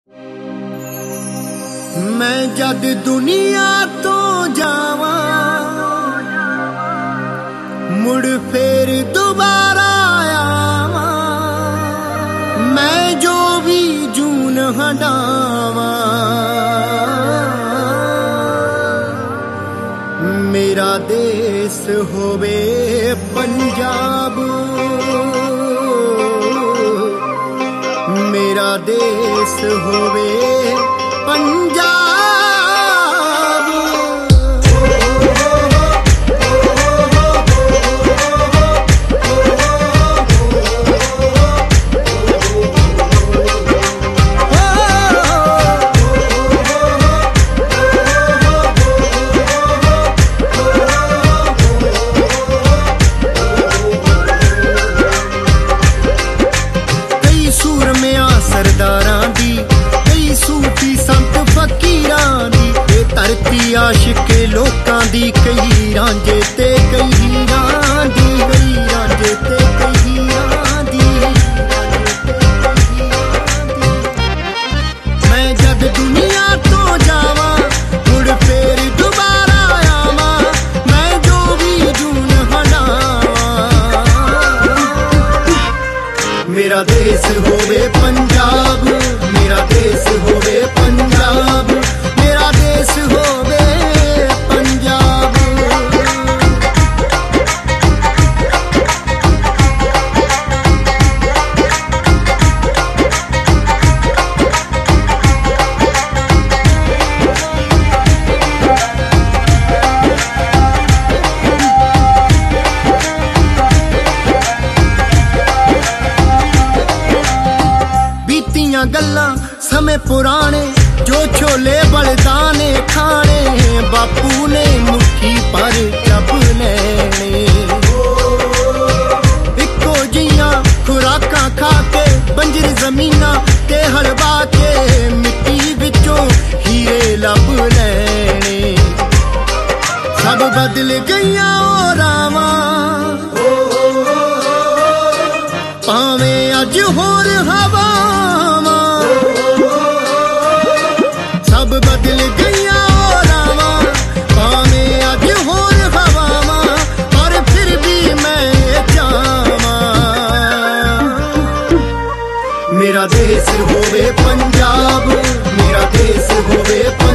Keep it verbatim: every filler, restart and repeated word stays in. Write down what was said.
मैं जद दुनिया तो जावा मुड़ फेर दोबारा आवा, मैं जो भी जून हटावा मेरा देश होवे पंजाब, मेरा देश होवे पंजाब। कई सूरमिया सरदारां दी, कई सूफी संत फकीरां दी, ये धरती आशिके लोकां दी, कई रांझे ते कई हीरां दी, कई रांझे ते कई हीरां दी। मैं जद दुनिया तो जावा मुड़ फेर दोबारा आवा, मैं जो भी जून हटावा मेरा देश होवे पंजाब, मेरा देश होवे पंजाब, मेरा देश होवे पंजाब। बीतियां गल्लां समय पुराने, जो छोले बलदाने खाने, बापू ने मुट्ठी पर जब लेने, इको जियां खुराकां खा के बंजर जमीना ते हलवा के, मिट्टी विचों हीरे लब लेने। सब बदल गईयां ओ रावां भावें अज होर हवावां, सब बदल गईयां ओ रावां भावें अज होर हवावां, पर फिर भी मैं जावां मेरा देश होवे पंजाब, मेरा देश होवे